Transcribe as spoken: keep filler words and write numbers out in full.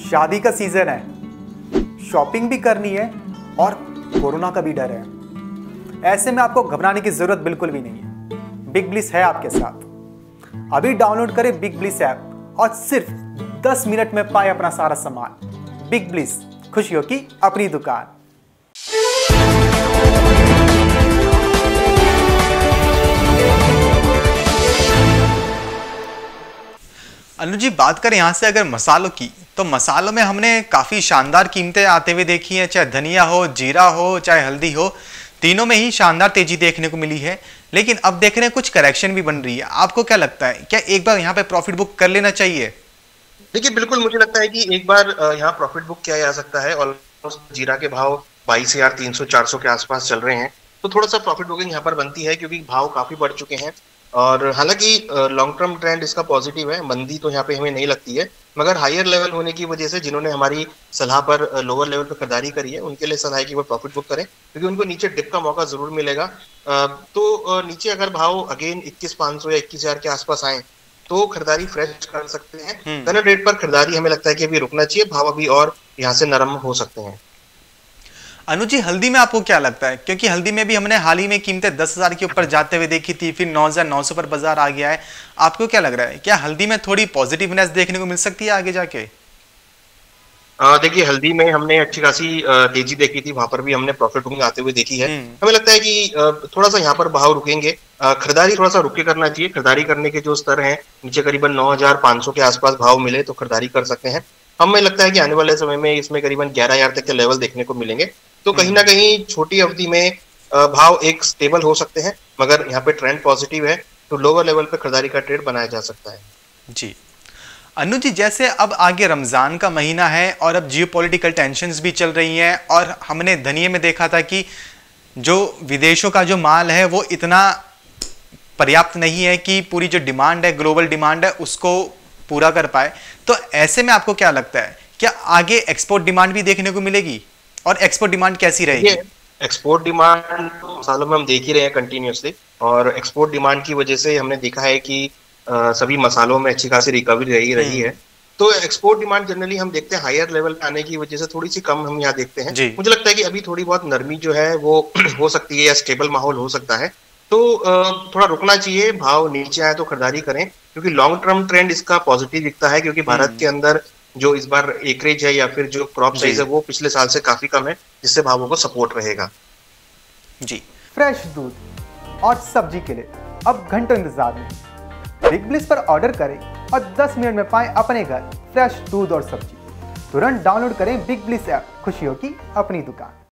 शादी का सीजन है, शॉपिंग भी करनी है और कोरोना का भी डर है। ऐसे में आपको घबराने की जरूरत बिल्कुल भी नहीं है। बिग ब्लिस है आपके साथ। अभी डाउनलोड करें बिग ब्लिस ऐप और सिर्फ दस मिनट में पाए अपना सारा सामान। बिग ब्लिस, खुशियों की अपनी दुकान। अनुज जी, बात करें यहाँ से अगर मसालों की, तो मसालों में हमने काफ़ी शानदार कीमतें आते हुए देखी हैं। चाहे धनिया हो, जीरा हो, चाहे हल्दी हो, तीनों में ही शानदार तेजी देखने को मिली है। लेकिन अब देख रहे हैं कुछ करेक्शन भी बन रही है। आपको क्या लगता है, क्या एक बार यहाँ पे प्रॉफिट बुक कर लेना चाहिए? देखिए, बिल्कुल मुझे लगता है कि एक बार यहाँ प्रॉफिट बुक किया जा सकता है। ऑलमोस्ट जीरा के भाव बाईस हजार तीन सौ चार सौ के आसपास चल रहे हैं, तो थोड़ा सा प्रॉफिट बुकिंग यहाँ पर बनती है क्योंकि भाव काफी बढ़ चुके हैं। और हालांकि लॉन्ग टर्म ट्रेंड इसका पॉजिटिव है, मंदी तो यहाँ पे हमें नहीं लगती है, मगर हायर लेवल होने की वजह से जिन्होंने हमारी सलाह पर लोअर लेवल पर खरीदारी करी है उनके लिए सलाह है कि वो प्रॉफिट बुक करें, क्योंकि उनको नीचे डिप का मौका जरूर मिलेगा। तो नीचे अगर भाव अगेन इक्कीस पाँच सौ या इक्कीस हजार के आसपास आए तो खरीदारी फ्रेश कर सकते हैं। करंट रेट पर खरीदारी हमें लगता है कि अभी रुकना चाहिए, भाव अभी और यहाँ से नरम हो सकते हैं। अनुज जी, हल्दी में आपको क्या लगता है? क्योंकि हल्दी में भी हमने हाल ही में कीमतें दस हजार के ऊपर जाते हुए देखी थी, फिर नौ हजार नौ सौ पर बाजार आ गया है। आपको क्या लग रहा है, क्या हल्दी में थोड़ी पॉजिटिवनेस देखने को मिल सकती है आगे जाके? देखिए, हल्दी में हमने अच्छी खासी तेजी देखी थी, वहां पर भी हमने प्रॉफिट बुकिंग आते हुए देखी है। हमें लगता है कि थोड़ा सा यहाँ पर भाव रुकेंगे, खरीदारी थोड़ा सा रुक के करना चाहिए। खरीदारी करने के जो स्तर हैं, नीचे करीबन नौ हजार पाँच सौ के आसपास भाव मिले तो खरीदारी कर सकते हैं। हमें लगता है कि आने वाले समय में इसमें करीबन ग्यारह हजार तक के लेवल देखने को मिलेंगे, तो कहीं ना कहीं छोटी अवधि में भाव एक स्टेबल हो सकते हैं, मगर यहाँ पे ट्रेंड पॉजिटिव है तो लोअर लेवल पे खरीदारी का ट्रेड बनाया जा सकता है। जी अनुज जी, जैसे अब आगे रमजान का महीना है और अब जियोपॉलिटिकल टेंशंस भी चल रही हैं, और हमने धनिये में देखा था कि जो विदेशों का जो माल है वो इतना पर्याप्त नहीं है कि पूरी जो डिमांड है, ग्लोबल डिमांड है, उसको पूरा कर पाए। तो ऐसे में आपको क्या लगता है, क्या आगे एक्सपोर्ट डिमांड भी देखने को मिलेगी, और एक्सपोर्ट डिमांड कैसी रहेगी? एक्सपोर्ट डिमांड तो सालों में हम देख ही रहे हैं कंटिन्यूसली, और एक्सपोर्ट डिमांड की वजह से हमने देखा है कि आ, सभी मसालों में अच्छी खासी रिकवरी रही रही है। तो एक्सपोर्ट डिमांड जनरली हम देखते हैं हायर लेवल पे आने की वजह से थोड़ी सी कम हम यहाँ देखते हैं। मुझे लगता है कि अभी थोड़ी बहुत नरमी जो है वो हो सकती है या स्टेबल माहौल हो सकता है, तो थोड़ा रुकना चाहिए। भाव नीचे आए तो खरीदारी करें, क्योंकि लॉन्ग टर्म ट्रेंड इसका पॉजिटिव दिखता है, क्योंकि भारत के अंदर जो इस बार एकरेज है या फिर जो क्रॉप साइज है वो पिछले साल से काफी कम है, जिससे भावों को सपोर्ट रहेगा। जी, फ्रेश दूध और सब्जी के लिए अब घंटों इंतजार नहीं। बिग ब्लिस पर ऑर्डर करें और दस मिनट में पाएं अपने घर फ्रेश दूध और सब्जी। तुरंत डाउनलोड करें बिग ब्लिस ऐप, खुशियों की अपनी दुकान।